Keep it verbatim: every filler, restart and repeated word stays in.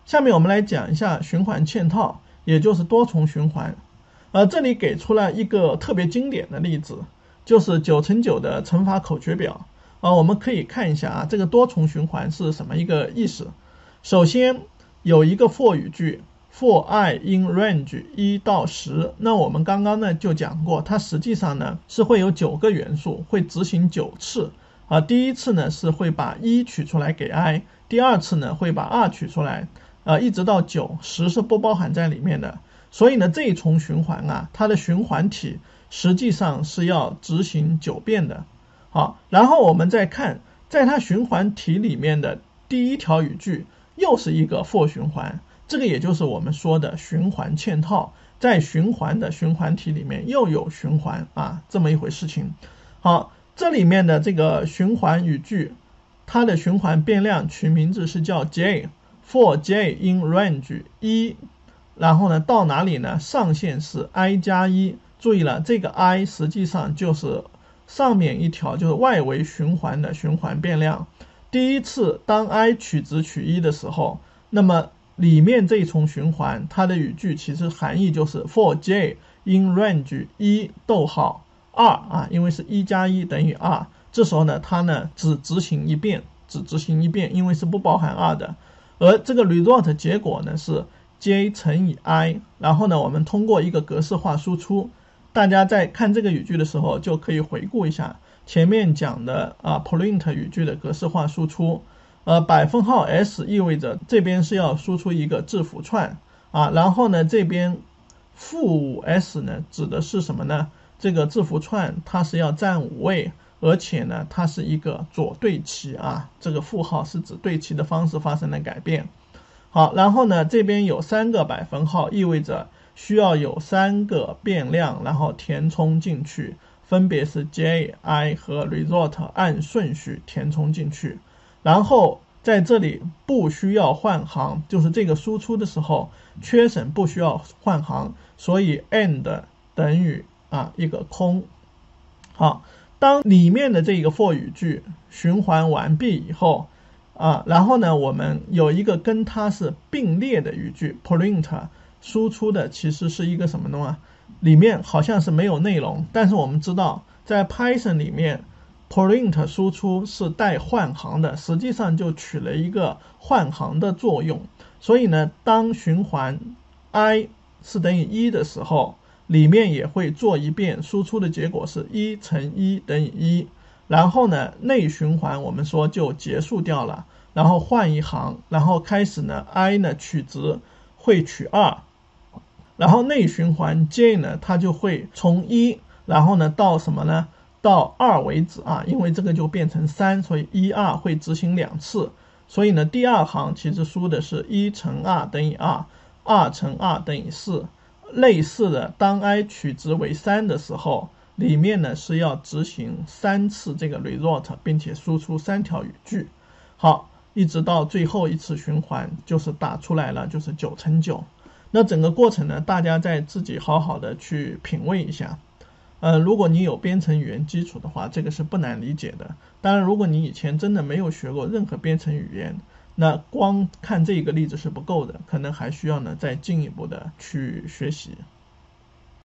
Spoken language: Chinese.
下面我们来讲一下循环嵌套，也就是多重循环。呃，这里给出了一个特别经典的例子，就是九乘九的乘法口诀表。啊、呃，我们可以看一下啊，这个多重循环是什么一个意思。首先有一个 for 语句 for I in range 一到十，那我们刚刚呢就讲过，它实际上呢是会有九个元素，会执行九次。啊，第一次呢是会把一取出来给 I， 第二次呢会把二取出来，呃，一直到九，十是不包含在里面的。所以呢，这一重循环啊，它的循环体实际上是要执行九遍的。好，然后我们再看，在它循环体里面的第一条语句又是一个 for 循环，这个也就是我们说的循环嵌套，在循环的循环体里面又有循环啊，这么一回事情。好，这里面的这个循环语句，它的循环变量取名字是叫 J for J in range 一，然后呢到哪里呢？上限是 I 加一。注意了，这个 I 实际上就是上面一条，就是外围循环的循环变量。第一次当 I 取值取一的时候，那么里面这一重循环它的语句其实含义就是 for J in range 一逗号二啊，因为是一加一等于二，这时候呢它呢只执行一遍，只执行一遍，因为是不包含二的。而这个 result 结果呢是 J 乘以 I， 然后呢我们通过一个格式化输出，大家在看这个语句的时候就可以回顾一下前面讲的啊 print 语句的格式化输出。呃，百分号 s 意味着这边是要输出一个字符串啊，然后呢这边负五 s 呢指的是什么呢？这个字符串它是要占五位，而且呢它是一个左对齐啊，这个负号是指对齐的方式发生了改变。好，然后呢这边有三个百分号，意味着需要有三个变量然后填充进去，分别是 J、I 和 result， 按顺序填充进去。然后在这里不需要换行，就是这个输出的时候缺省不需要换行，所以 end 等于啊一个空。好，当里面的这个 for 语句循环完毕以后啊，然后呢我们有一个跟它是并列的语句 print 输出的其实是一个什么呢？里面好像是没有内容，但是我们知道在 Python 里面print 输出是带换行的，实际上就起了一个换行的作用。所以呢当循环 I 是等于一的时候，里面也会做一遍，输出的结果是一乘一等于一，然后呢内循环我们说就结束掉了，然后换一行，然后开始呢 I 呢取值会取二，然后内循环 J 呢它就会从一然后呢到什么呢？到二为止啊，因为这个就变成三，所以一二会执行两次。所以呢第二行其实输的是一乘二等于二，二乘二等于四。类似的，当 I 取值为三的时候，里面呢是要执行三次这个 result， 并且输出三条语句。好，一直到最后一次循环就是打出来了，就是九乘九。那整个过程呢大家再自己好好的去品味一下。呃，如果你有编程语言基础的话，这个是不难理解的。当然如果你以前真的没有学过任何编程语言，那光看这个例子是不够的，可能还需要呢再进一步的去学习。